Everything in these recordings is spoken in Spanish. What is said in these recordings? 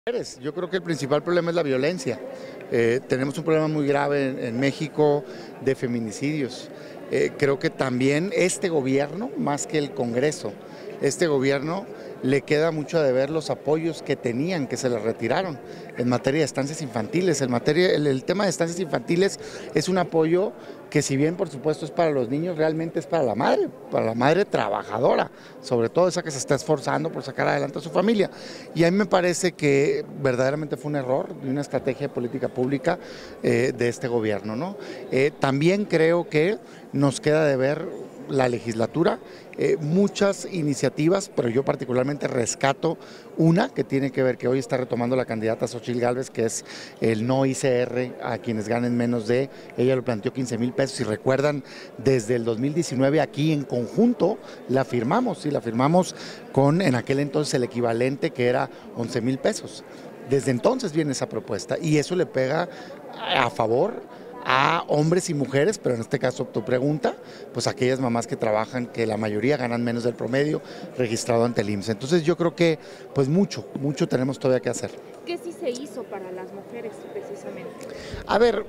Yo creo que el principal problema es la violencia. Tenemos un problema muy grave en México de feminicidios. Creo que también este gobierno, más que el Congreso, este gobierno le queda mucho a deber los apoyos que tenían, que se les retiraron en materia de estancias infantiles. El tema de estancias infantiles es un apoyo que, si bien por supuesto es para los niños, realmente es para la madre trabajadora, sobre todo esa que se está esforzando por sacar adelante a su familia. Y a mí me parece que verdaderamente fue un error de una estrategia de política pública de este gobierno, ¿no? También creo que nos queda de ver la legislatura, muchas iniciativas, pero yo particularmente rescato una que tiene que ver, que hoy está retomando la candidata Xochitl Gálvez, que es el no ICR a quienes ganen menos de, ella lo planteó 15,000 pesos, si recuerdan, desde el 2019 aquí en conjunto la firmamos, y la firmamos con en aquel entonces el equivalente que era 11,000 pesos. Desde entonces viene esa propuesta y eso le pega a favor a hombres y mujeres, pero en este caso tu pregunta, pues aquellas mamás que trabajan, que la mayoría ganan menos del promedio registrado ante el IMSS. Entonces yo creo que pues mucho tenemos todavía que hacer. ¿Qué sí se hizo para las mujeres precisamente? A ver,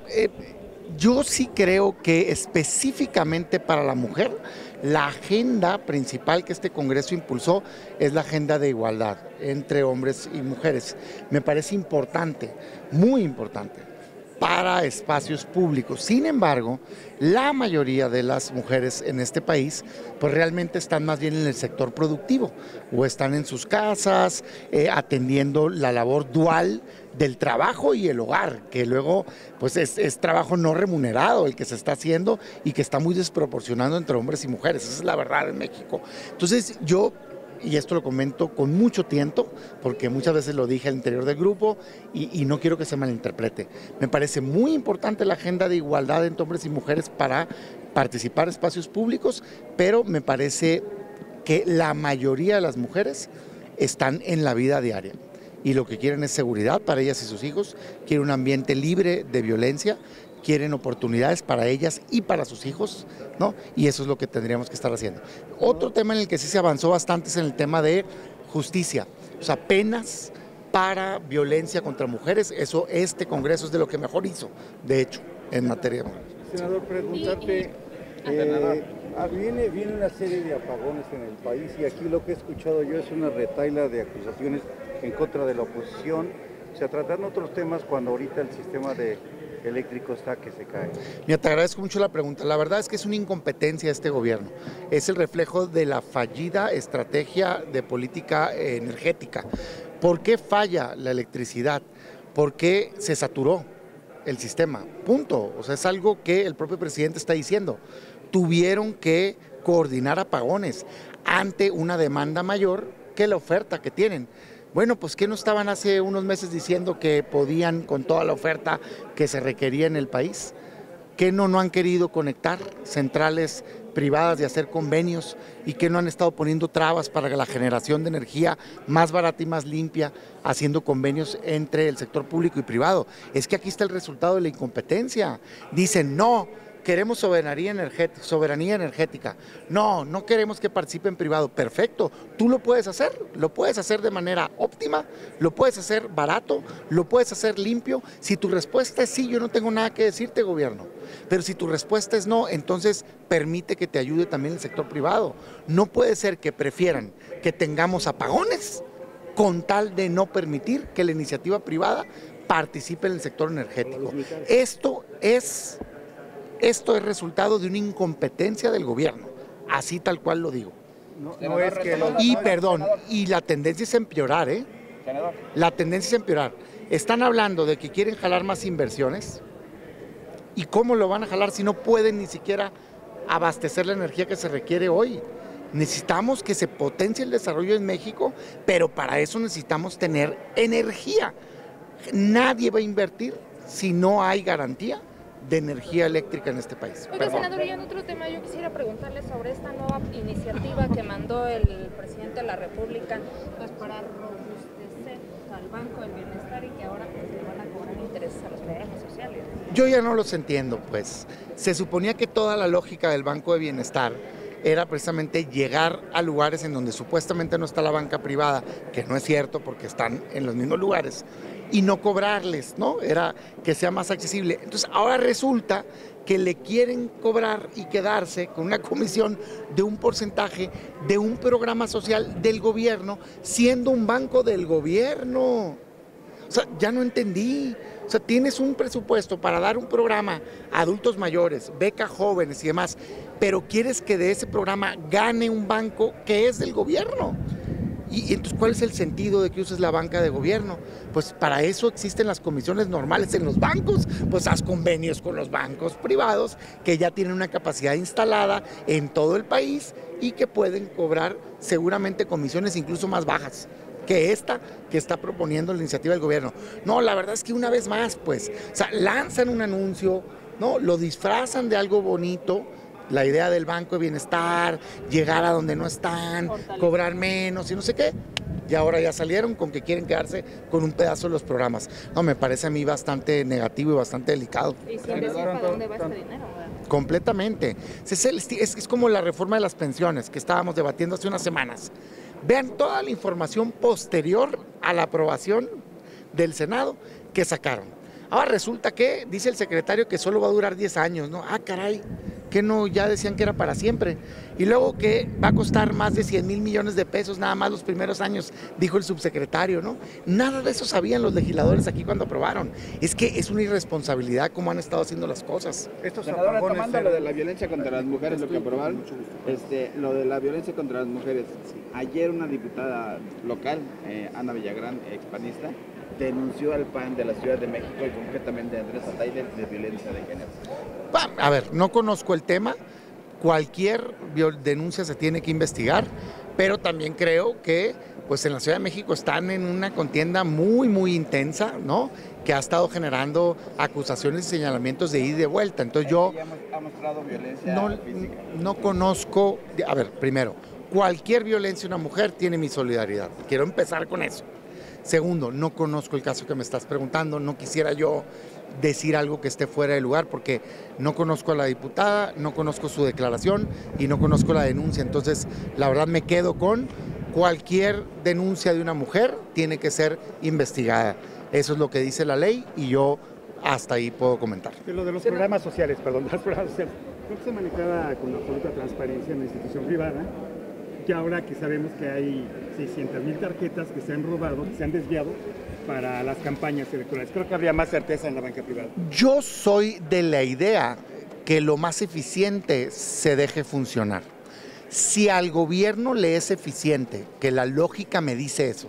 yo sí creo que específicamente para la mujer, la agenda principal que este Congreso impulsó es la agenda de igualdad entre hombres y mujeres. Me parece importante, muy importante, para espacios públicos. Sin embargo, la mayoría de las mujeres en este país pues realmente están más bien en el sector productivo o están en sus casas atendiendo la labor dual del trabajo y el hogar, que luego pues es trabajo no remunerado el que se está haciendo y que está muy desproporcionado entre hombres y mujeres. Esa es la verdad en México. Entonces y esto lo comento con mucho tiento, porque muchas veces lo dije al interior del grupo y no quiero que se malinterprete. Me parece muy importante la agenda de igualdad entre hombres y mujeres para participar en espacios públicos, pero me parece que la mayoría de las mujeres están en la vida diaria y lo que quieren es seguridad para ellas y sus hijos, quieren un ambiente libre de violencia, quieren oportunidades para ellas y para sus hijos, ¿no? Y eso es lo que tendríamos que estar haciendo. Otro tema en el que sí se avanzó bastante es en el tema de justicia, o sea, penas para violencia contra mujeres. Eso este Congreso es de lo que mejor hizo, de hecho, en materia de mujeres. Senador, preguntarte, viene una serie de apagones en el país y aquí lo que he escuchado yo es una retahíla de acusaciones en contra de la oposición. O sea, tratando otros temas cuando ahorita el sistema eléctrico está que se cae. Mira, te agradezco mucho la pregunta. La verdad es que es una incompetencia de este gobierno. Es el reflejo de la fallida estrategia de política energética. ¿Por qué falla la electricidad? Porque se saturó el sistema. Punto. O sea, es algo que el propio presidente está diciendo. Tuvieron que coordinar apagones ante una demanda mayor que la oferta que tienen. Bueno, pues ¿qué no estaban hace unos meses diciendo que podían con toda la oferta que se requería en el país? ¿Qué no han querido conectar centrales privadas y hacer convenios? ¿Y que no han estado poniendo trabas para la generación de energía más barata y más limpia, haciendo convenios entre el sector público y privado? Es que aquí está el resultado de la incompetencia. Dicen, no, queremos soberanía energética. No, no queremos que participe en privado. Perfecto, tú lo puedes hacer de manera óptima, lo puedes hacer barato, lo puedes hacer limpio. Si tu respuesta es sí, yo no tengo nada que decirte, gobierno. Pero si tu respuesta es no, entonces permite que te ayude también el sector privado. No puede ser que prefieran que tengamos apagones con tal de no permitir que la iniciativa privada participe en el sector energético. Esto es resultado de una incompetencia del gobierno, así tal cual lo digo. Y la tendencia es empeorar, ¿eh? La tendencia es empeorar. Están hablando de que quieren jalar más inversiones. ¿Y cómo lo van a jalar si no pueden ni siquiera abastecer la energía que se requiere hoy? Necesitamos que se potencie el desarrollo en México, pero para eso necesitamos tener energía. Nadie va a invertir si no hay garantía de energía eléctrica en este país. Oiga, senador, y en otro tema yo quisiera preguntarle sobre esta nueva iniciativa que mandó el presidente de la República pues, para robustecer al Banco del Bienestar y que ahora pues, le van a cobrar intereses a los programas sociales. Yo ya no los entiendo, pues. Se suponía que toda la lógica del Banco de Bienestar era precisamente llegar a lugares en donde supuestamente no está la banca privada, que no es cierto porque están en los mismos lugares, y no cobrarles, ¿no? Era que sea más accesible. Entonces ahora resulta que le quieren cobrar y quedarse con una comisión de un porcentaje de un programa social del gobierno, siendo un banco del gobierno. O sea, ya no entendí. O sea, tienes un presupuesto para dar un programa a adultos mayores, beca jóvenes y demás, pero quieres que de ese programa gane un banco que es del gobierno. Y entonces, ¿cuál es el sentido de que uses la banca de gobierno? Pues para eso existen las comisiones normales en los bancos. Pues haz convenios con los bancos privados que ya tienen una capacidad instalada en todo el país y que pueden cobrar seguramente comisiones incluso más bajas que esta que está proponiendo la iniciativa del gobierno. No, la verdad es que una vez más, pues, o sea, lanzan un anuncio, ¿no? Lo disfrazan de algo bonito, la idea del Banco de Bienestar, llegar a donde no están, cobrar menos y no sé qué. Y ahora ya salieron con que quieren quedarse con un pedazo de los programas. No, me parece a mí bastante negativo y bastante delicado. Y sin decir para dónde va este dinero, ¿verdad? Completamente. Es como la reforma de las pensiones que estábamos debatiendo hace unas semanas. Vean toda la información posterior a la aprobación del Senado que sacaron. Ahora resulta que, dice el secretario, que solo va a durar 10 años, ¿no? Ah, caray, que no, ya decían que era para siempre. Y luego que va a costar más de 100,000 millones de pesos nada más los primeros años, dijo el subsecretario, ¿no? Nada de eso sabían los legisladores aquí cuando aprobaron. Es que es una irresponsabilidad cómo han estado haciendo las cosas. Senadora, tomando lo de la violencia contra las mujeres, lo que aprobaron, lo de la violencia contra las mujeres, ayer una diputada local, Ana Villagrán, expanista, denunció al PAN de la Ciudad de México y concretamente a Andrés Ataide de violencia de género. A ver, no conozco el tema, cualquier denuncia se tiene que investigar, pero también creo que pues en la Ciudad de México están en una contienda muy, muy intensa, ¿no? Que ha estado generando acusaciones y señalamientos de ida y de vuelta. Entonces yo ha mostrado violencia física. No conozco, a ver, primero, cualquier violencia de una mujer tiene mi solidaridad. Quiero empezar con eso. Segundo, no conozco el caso que me estás preguntando, no quisiera yo decir algo que esté fuera de lugar porque no conozco a la diputada, no conozco su declaración y no conozco la denuncia. Entonces, la verdad me quedo con cualquier denuncia de una mujer tiene que ser investigada. Eso es lo que dice la ley y yo hasta ahí puedo comentar. De lo de los programas sociales, perdón, los programas sociales, creo que se manejaba con absoluta transparencia en la institución privada. Y ahora que sabemos que hay 600,000 tarjetas que se han robado, que se han desviado para las campañas electorales. Creo que habría más certeza en la banca privada. Yo soy de la idea que lo más eficiente se deje funcionar. Si al gobierno le es eficiente, que la lógica me dice eso,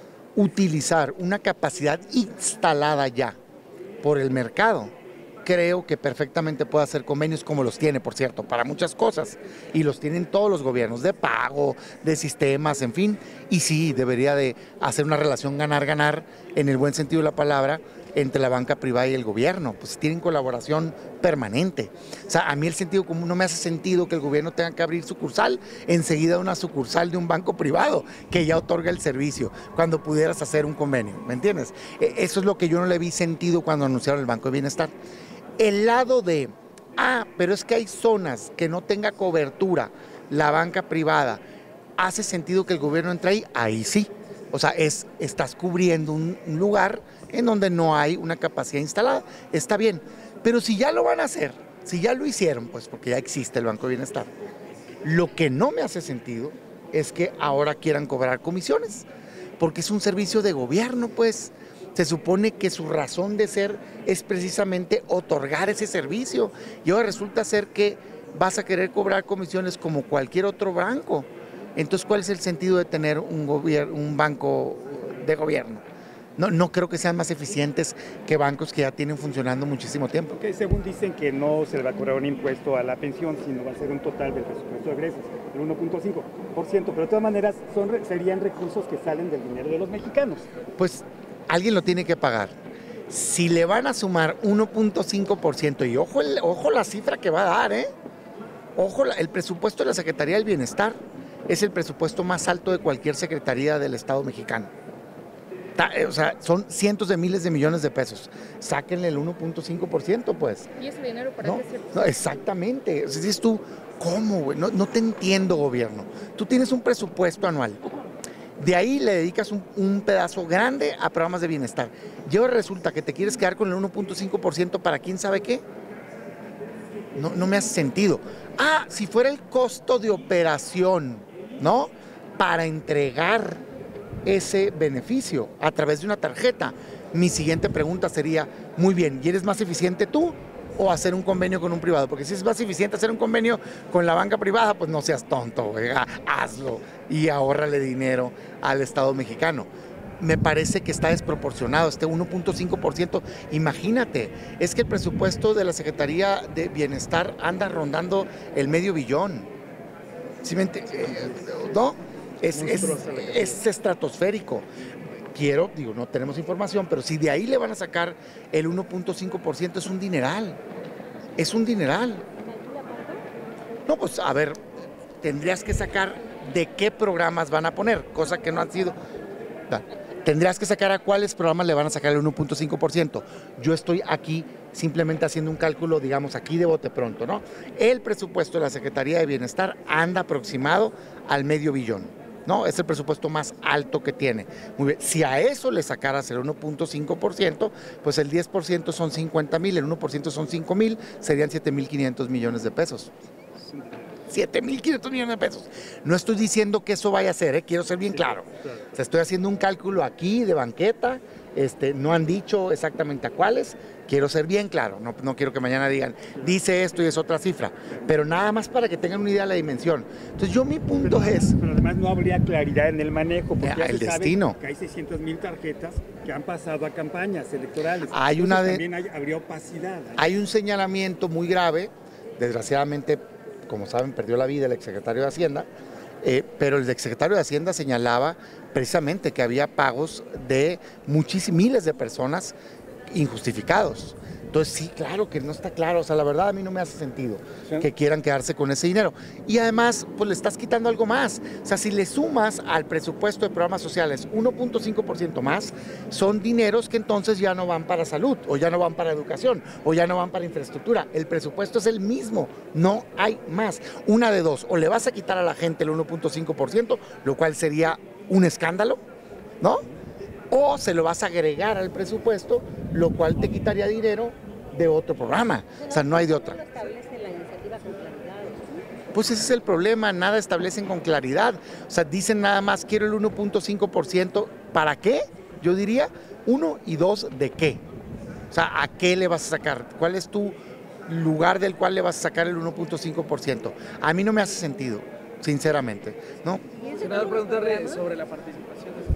utilizar una capacidad instalada ya por el mercado, creo que perfectamente puede hacer convenios como los tiene, por cierto, para muchas cosas. Y los tienen todos los gobiernos, de pago, de sistemas, en fin. Y sí, debería de hacer una relación ganar-ganar, en el buen sentido de la palabra, entre la banca privada y el gobierno. Pues tienen colaboración permanente. O sea, a mí el sentido común no me hace sentido que el gobierno tenga que abrir sucursal, enseguida una sucursal de un banco privado que ya otorga el servicio, cuando pudieras hacer un convenio, ¿me entiendes? Eso es lo que yo no le vi sentido cuando anunciaron el Banco de Bienestar. El lado de, pero es que hay zonas que no tenga cobertura la banca privada, ¿hace sentido que el gobierno entre ahí? Ahí sí. O sea, estás cubriendo un lugar en donde no hay una capacidad instalada. Está bien. Pero si ya lo van a hacer, si ya lo hicieron, pues porque ya existe el Banco de Bienestar. Lo que no me hace sentido es que ahora quieran cobrar comisiones, porque es un servicio de gobierno, pues. Se supone que su razón de ser es precisamente otorgar ese servicio. Y ahora resulta ser que vas a querer cobrar comisiones como cualquier otro banco. Entonces, ¿cuál es el sentido de tener un banco de gobierno? No creo que sean más eficientes que bancos que ya tienen funcionando muchísimo tiempo. Okay, según dicen que no se le va a cobrar un impuesto a la pensión, sino va a ser un total del presupuesto de egresos, el 1.5%. Pero de todas maneras serían recursos que salen del dinero de los mexicanos. Pues alguien lo tiene que pagar. Si le van a sumar 1.5%, y ojo la cifra que va a dar, ojo, el presupuesto de la Secretaría del Bienestar es el presupuesto más alto de cualquier secretaría del Estado mexicano. O sea, son cientos de miles de millones de pesos. Sáquenle el 1.5%, pues. Y ese dinero para ¿No? qué sirve. No, exactamente. O sea, dices tú, ¿cómo, güey? No te entiendo, gobierno. Tú tienes un presupuesto anual. De ahí le dedicas un pedazo grande a programas de bienestar. Y ahora resulta que te quieres quedar con el 1.5% para quién sabe qué. No me hace sentido. Ah, si fuera el costo de operación, ¿no? Para entregar ese beneficio a través de una tarjeta. Mi siguiente pregunta sería, muy bien, ¿y eres más eficiente tú o hacer un convenio con un privado? Porque si es más eficiente hacer un convenio con la banca privada, pues no seas tonto, güey, hazlo y ahórrale dinero al Estado mexicano. Me parece que está desproporcionado, este 1.5%. Imagínate, es que el presupuesto de la Secretaría de Bienestar anda rondando el $500 million. ¿Sí ¿no? Es estratosférico. Digo, no tenemos información, pero si de ahí le van a sacar el 1.5%, es un dineral. Es un dineral. No, pues a ver, tendrías que sacar de qué programas van a poner, cosa que no han sido. Tendrías que sacar a cuáles programas le van a sacar el 1.5%. Yo estoy aquí simplemente haciendo un cálculo, digamos, aquí de bote pronto, ¿no? El presupuesto de la Secretaría de Bienestar anda aproximado al $500 million, ¿no? Es el presupuesto más alto que tiene. Muy bien. Si a eso le sacaras el 1.5%, pues el 10% son 50,000, el 1% son 5,000, serían 7,500 millones de pesos. 7,500 millones de pesos. No estoy diciendo que eso vaya a ser, quiero ser bien claro. O sea, estoy haciendo un cálculo aquí de banqueta, no han dicho exactamente a cuáles, quiero ser bien claro, no quiero que mañana digan, dice esto y es otra cifra, pero nada más para que tengan una idea de la dimensión. Entonces mi punto es... Pero además no habría claridad en el manejo, porque ya el se destino. sabe que hay 600,000 tarjetas que han pasado a campañas electorales. También habría opacidad. Hay un señalamiento muy grave, desgraciadamente, como saben, perdió la vida el exsecretario de Hacienda, pero el exsecretario de Hacienda señalaba precisamente que había pagos de miles de personas injustificados. Entonces sí, claro que no está claro, o sea, la verdad a mí no me hace sentido que quieran quedarse con ese dinero. Y además, pues le estás quitando algo más. O sea, si le sumas al presupuesto de programas sociales 1.5% más, son dineros que entonces ya no van para salud, o ya no van para educación, o ya no van para infraestructura. El presupuesto es el mismo, no hay más. Una de dos, o le vas a quitar a la gente el 1.5%, lo cual sería un escándalo, ¿no? O se lo vas a agregar al presupuesto, lo cual te quitaría dinero de otro programa. O sea, no hay de otra. Pues ese es el problema, nada establecen con claridad. O sea, dicen nada más, quiero el 1.5%. ¿Para qué? Yo diría, 1 y 2, ¿de qué? O sea, ¿a qué le vas a sacar? ¿Cuál es tu lugar del cual le vas a sacar el 1.5%? A mí no me hace sentido, sinceramente, ¿no? Senador, preguntarle sobre la participación de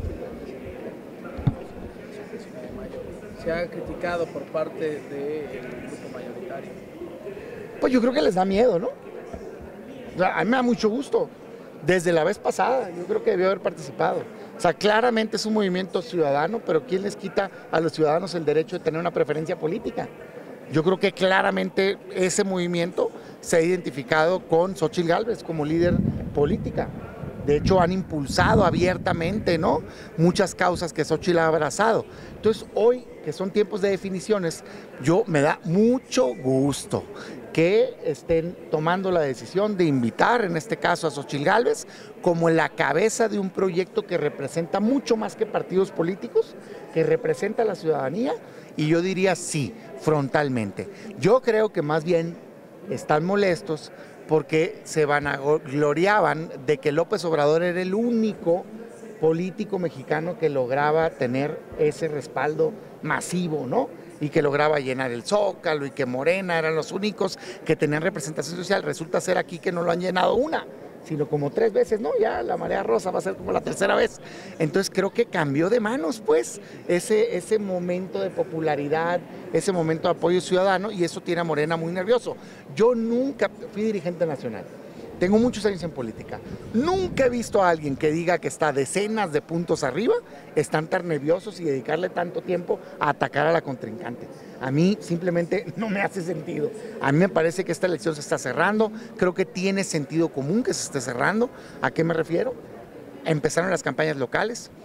se ha criticado por parte del grupo mayoritario. Pues yo creo que les da miedo, ¿no? O sea, a mí me da mucho gusto. Desde la vez pasada, yo creo que debió haber participado. O sea, claramente es un movimiento ciudadano, pero ¿quién les quita a los ciudadanos el derecho de tener una preferencia política? Yo creo que claramente ese movimiento se ha identificado con Xóchitl Gálvez como líder política. De hecho, han impulsado abiertamente, ¿no?, muchas causas que Xóchitl ha abrazado. Entonces, hoy, que son tiempos de definiciones, me da mucho gusto que estén tomando la decisión de invitar, en este caso a Xóchitl Gálvez, como la cabeza de un proyecto que representa mucho más que partidos políticos, que representa a la ciudadanía, y yo diría sí, frontalmente. Yo creo que más bien están molestos porque se vanagloriaban de que López Obrador era el único político mexicano que lograba tener ese respaldo masivo, ¿no? Y que lograba llenar el Zócalo y que Morena eran los únicos que tenían representación social. Resulta ser aquí que no lo han llenado una, sino como 3 veces, ¿no? Ya la marea rosa va a ser como la 3ª vez. Entonces creo que cambió de manos, pues, ese momento de popularidad, ese momento de apoyo ciudadano, y eso tiene a Morena muy nervioso. Yo nunca fui dirigente nacional. Tengo muchos años en política. Nunca he visto a alguien que diga que está decenas de puntos arriba, están tan nerviosos y dedicarle tanto tiempo a atacar a la contrincante. A mí simplemente no me hace sentido. A mí me parece que esta elección se está cerrando. Creo que tiene sentido común que se esté cerrando. ¿A qué me refiero? Empezaron las campañas locales.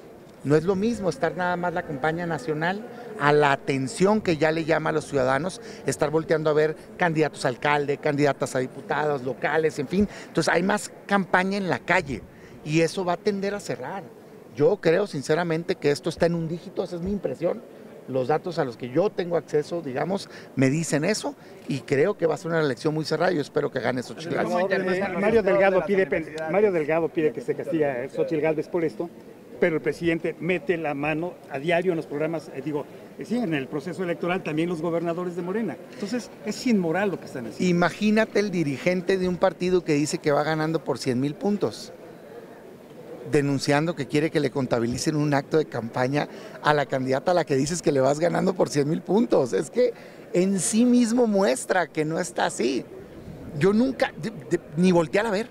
No es lo mismo estar nada más la campaña nacional a la atención que ya le llama a los ciudadanos, estar volteando a ver candidatos a alcalde, candidatas a diputados locales, en fin. Entonces hay más campaña en la calle y eso va a tender a cerrar. Yo creo sinceramente que esto está en un dígito, esa es mi impresión. Los datos a los que yo tengo acceso, digamos, me dicen eso y creo que va a ser una elección muy cerrada y yo espero que gane Xochitl Gálvez. Mario Delgado pide que se castigue a Xochitl Gálvez por esto, pero el presidente mete la mano a diario en los programas, sí, en el proceso electoral, también los gobernadores de Morena. Entonces, es inmoral lo que están haciendo. Imagínate el dirigente de un partido que dice que va ganando por 100,000 puntos, denunciando que quiere que le contabilicen un acto de campaña a la candidata a la que dices que le vas ganando por 100,000 puntos. Es que en sí mismo muestra que no está así. Yo nunca, ni voltear a ver.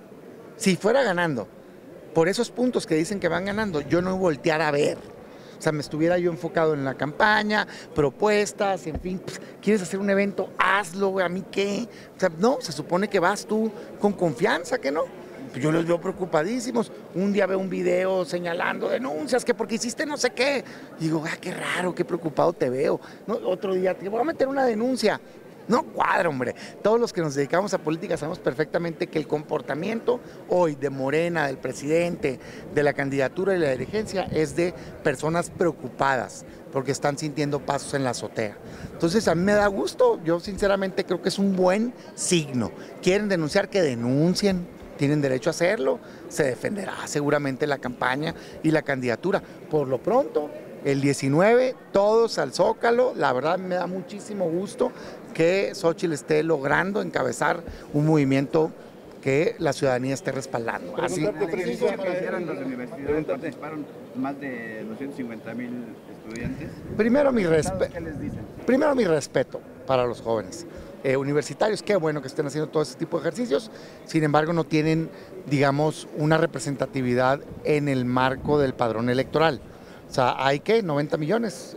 Si fuera ganando por esos puntos que dicen que van ganando, yo no voltear a ver. O sea, me estuviera yo enfocado en la campaña, propuestas, en fin, pues, ¿quieres hacer un evento? Hazlo, güey, ¿a mí qué? O sea, no, se supone que vas tú con confianza, ¿que no? Yo los veo preocupadísimos. Un día veo un video señalando denuncias, que porque hiciste no sé qué. Y digo, qué raro, qué preocupado te veo. No, otro día te voy a meter una denuncia. No cuadra, hombre. Todos los que nos dedicamos a política sabemos perfectamente que el comportamiento hoy de Morena, del presidente, de la candidatura y la dirigencia es de personas preocupadas porque están sintiendo pasos en la azotea. Entonces a mí me da gusto. Yo sinceramente creo que es un buen signo. ¿Quieren denunciar? Que denuncien. Tienen derecho a hacerlo, se defenderá seguramente la campaña y la candidatura. Por lo pronto, el 19, todos al Zócalo. La verdad me da muchísimo gusto que Xochitl esté logrando encabezar un movimiento que la ciudadanía esté respaldando. Así. ¿Participaron las universidades? ¿Participaron más de 250,000 estudiantes? Primero mi ¿Qué les dicen? Primero mi respeto para los jóvenes. Universitarios, qué bueno que estén haciendo todo ese tipo de ejercicios, sin embargo no tienen, digamos, una representatividad en el marco del padrón electoral. O sea, hay 90 millones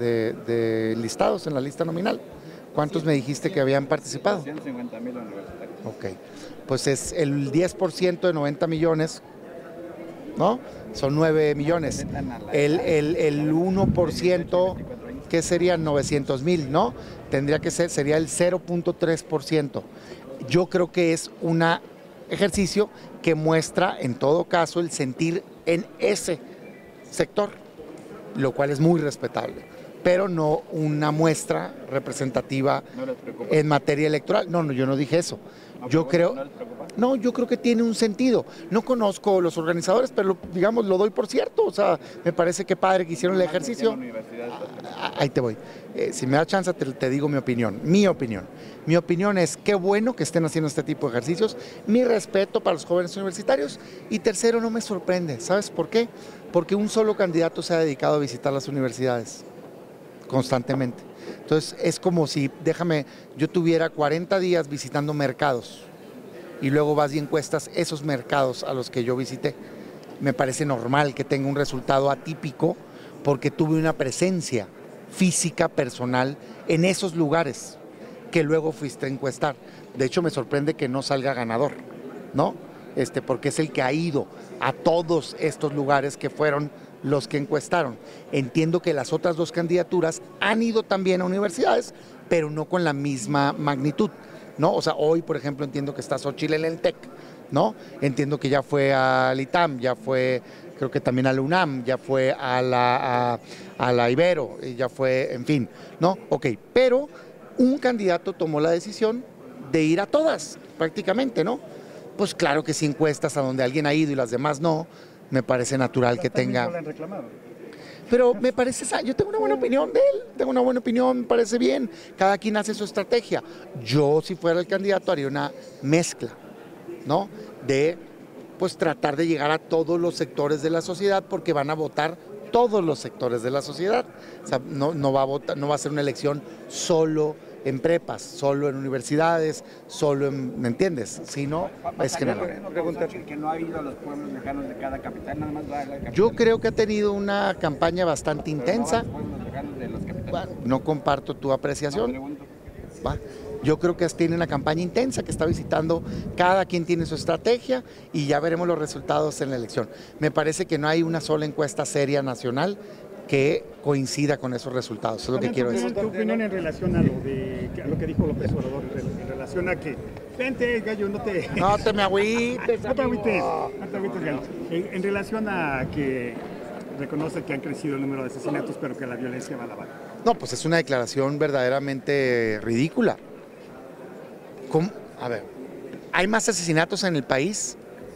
de listados en la lista nominal. ¿Cuántos me dijiste que habían participado? 150,000 universitarios. Ok, pues es el 10% de 90 millones, ¿no? Son 9 millones. El 1%, ¿qué serían? 900,000, ¿no? Tendría que ser, sería el 0.3%. Yo creo que es un ejercicio que muestra, en todo caso, el sentir en ese sector, lo cual es muy respetable, pero no una muestra representativa en materia electoral. No, yo no dije eso. Yo creo... No, yo creo que tiene un sentido. No conozco los organizadores, pero digamos, lo doy por cierto. O sea, me parece que padre que hicieron el ejercicio. Ahí te voy. Si me da chance, te digo mi opinión. Mi opinión es qué bueno que estén haciendo este tipo de ejercicios. Mi respeto para los jóvenes universitarios. Y tercero, no me sorprende. ¿Sabes por qué? Porque un solo candidato se ha dedicado a visitar las universidades constantemente. Entonces, es como si, yo tuviera 40 días visitando mercados y luego vas y encuestas esos mercados a los que yo visité. Me parece normal que tenga un resultado atípico porque tuve una presencia física, personal, en esos lugares que luego fuiste a encuestar. De hecho, me sorprende que no salga ganador, ¿no? Porque es el que ha ido a todos estos lugares que fueron los que encuestaron. Entiendo que las otras dos candidaturas han ido también a universidades, pero no con la misma magnitud, ¿no? O sea, hoy, por ejemplo, entiendo que está Xochitl en el TEC, ¿no? Entiendo que ya fue al ITAM, ya fue, creo que también a la UNAM, ya fue a la Ibero, y ya fue, en fin, ¿no? Ok, pero un candidato tomó la decisión de ir a todas, prácticamente, ¿no? Pues claro que si encuestas a donde alguien ha ido y las demás no, me parece natural que tenga... Pero me parece, yo tengo una buena opinión de él, me parece bien, cada quien hace su estrategia. Yo, si fuera el candidato, haría una mezcla, ¿no? De, pues, tratar de llegar a todos los sectores de la sociedad, porque van a votar todos los sectores de la sociedad. O sea, no va a ser una elección solo en prepas, solo en universidades, solo en, ¿me entiendes? Si no, es general. Que no ha ido a los pueblos lejanos de cada capital, nada más va a la capital. Yo creo que ha tenido una campaña bastante intensa. No, va a los pueblos lejanos de las capitales. Bueno, no comparto tu apreciación. No, pregunto. Yo creo que tiene una campaña intensa que está visitando, cada quien tiene su estrategia y ya veremos los resultados en la elección. Me parece que no hay una sola encuesta seria nacional que coincida con esos resultados, es lo que quiero decir. ¿Tu opinión en relación a lo que dijo López Obrador, en relación a que, vente gallo, no te me agüites, no te agüites, gallo, en relación a que reconoce que han crecido el número de asesinatos, pero que la violencia va a la baja? No, pues es una declaración verdaderamente ridícula. A ver, hay más asesinatos en el país,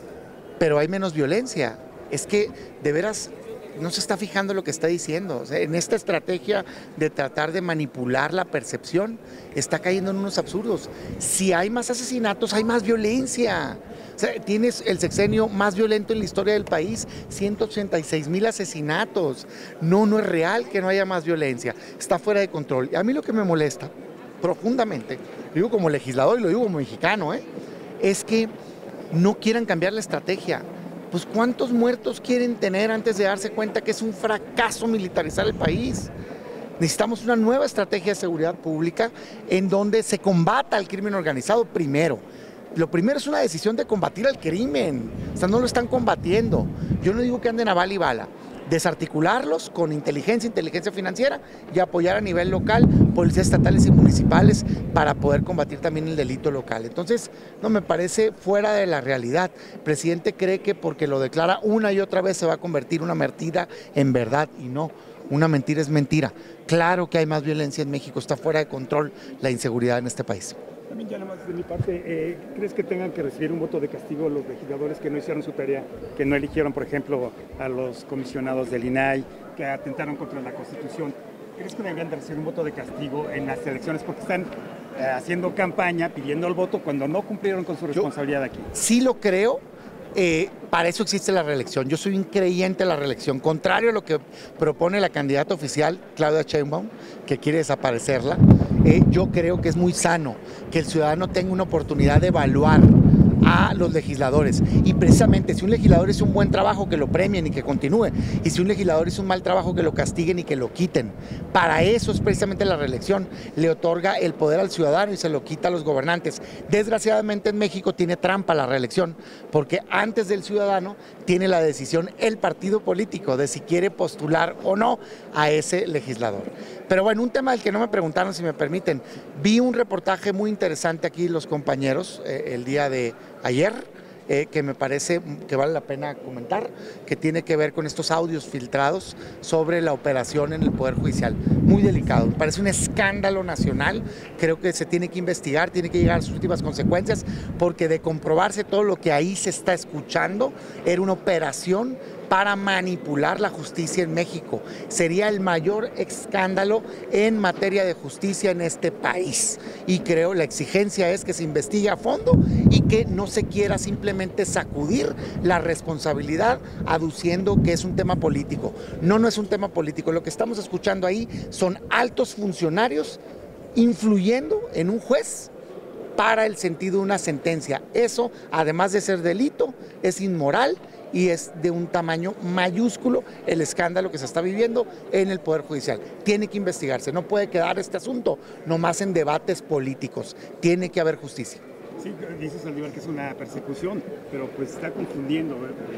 pero hay menos violencia. Es que, de veras, no se está fijando lo que está diciendo. O sea, en esta estrategia de tratar de manipular la percepción, está cayendo en unos absurdos. Si hay más asesinatos, hay más violencia. O sea, tienes el sexenio más violento en la historia del país, 186,000 asesinatos. No es real que no haya más violencia. Está fuera de control. Y a mí lo que me molesta profundamente, lo digo como legislador y lo digo como mexicano, es que no quieran cambiar la estrategia. Pues ¿cuántos muertos quieren tener antes de darse cuenta que es un fracaso militarizar el país? Necesitamos una nueva estrategia de seguridad pública en donde se combata el crimen organizado primero. Lo primero es una decisión de combatir al crimen, o sea, no lo están combatiendo. Yo no digo que anden a bala y bala, desarticularlos con inteligencia financiera y apoyar a nivel local, policías estatales y municipales para poder combatir también el delito local. Entonces, no me parece fuera de la realidad. El presidente cree que porque lo declara una y otra vez se va a convertir una mentira en verdad y no. Una mentira es mentira. Claro que hay más violencia en México, está fuera de control la inseguridad en este país. También ya nada más de mi parte, ¿crees que tengan que recibir un voto de castigo los legisladores que no hicieron su tarea, que no eligieron, por ejemplo, a los comisionados del INAI, que atentaron contra la Constitución? ¿Crees que deberían de recibir un voto de castigo en las elecciones porque están haciendo campaña, pidiendo el voto cuando no cumplieron con su responsabilidad aquí? Sí lo creo. Para eso existe la reelección. Yo soy un creyente de la reelección, contrario a lo que propone la candidata oficial, Claudia Sheinbaum, que quiere desaparecerla. Yo creo que es muy sano que el ciudadano tenga una oportunidad de evaluar a los legisladores, y precisamente si un legislador hizo un buen trabajo, que lo premien y que continúe, y si un legislador hizo un mal trabajo, que lo castiguen y que lo quiten. Para eso es precisamente la reelección, le otorga el poder al ciudadano y se lo quita a los gobernantes. Desgraciadamente en México tiene trampa la reelección, porque antes del ciudadano tiene la decisión el partido político de si quiere postular o no a ese legislador. Pero bueno, un tema del que no me preguntaron, si me permiten, vi un reportaje muy interesante aquí los compañeros el día de ayer, que me parece que vale la pena comentar, que tiene que ver con estos audios filtrados sobre la operación en el Poder Judicial. Muy delicado, me parece un escándalo nacional, creo que se tiene que investigar, tiene que llegar a sus últimas consecuencias, porque de comprobarse todo lo que ahí se está escuchando, era una operación para manipular la justicia en México. Sería el mayor escándalo en materia de justicia en este país. Y creo la exigencia es que se investigue a fondo y que no se quiera simplemente sacudir la responsabilidad aduciendo que es un tema político. No es un tema político. Lo que estamos escuchando ahí son altos funcionarios influyendo en un juez para el sentido de una sentencia. Eso, además de ser delito, es inmoral y es de un tamaño mayúsculo el escándalo que se está viviendo en el Poder Judicial. Tiene que investigarse, no puede quedar este asunto nomás en debates políticos, tiene que haber justicia. Sí, dice Saldívar que es una persecución, pero pues está confundiendo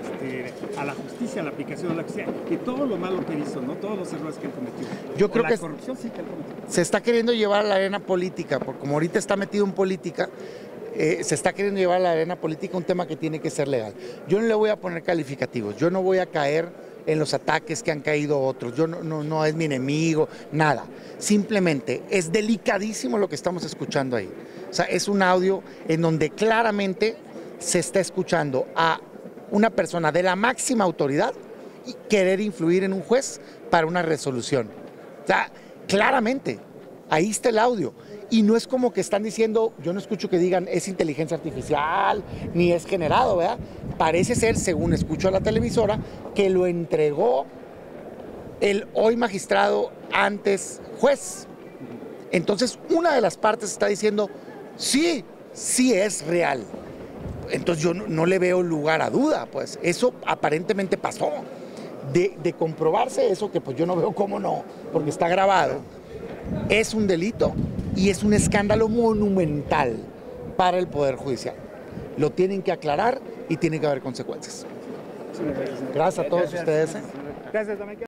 a la justicia, a la aplicación de la justicia, que todo lo malo que hizo, ¿no? Todos los errores que él cometió. Yo creo que la corrupción sí que él cometió. Se está queriendo llevar a la arena política, porque como ahorita está metido en política, se está queriendo llevar a la arena política un tema que tiene que ser legal. Yo no le voy a poner calificativos, yo no voy a caer en los ataques que han caído otros, yo no es mi enemigo, nada. Simplemente es delicadísimo lo que estamos escuchando ahí. O sea, es un audio en donde claramente se está escuchando a una persona de la máxima autoridad y querer influir en un juez para una resolución. O sea, claramente, ahí está el audio. Y no es como que están diciendo, yo no escucho que digan es inteligencia artificial, ni es generado, ¿verdad? Parece ser, según escucho a la televisora, que lo entregó el hoy magistrado, antes juez. Entonces, una de las partes está diciendo, sí es real. Entonces yo no le veo lugar a duda, pues eso aparentemente pasó. De comprobarse eso, que pues yo no veo cómo no, porque está grabado, es un delito. y es un escándalo monumental para el Poder Judicial. Lo tienen que aclarar y tiene que haber consecuencias. Gracias a todos ustedes. Gracias,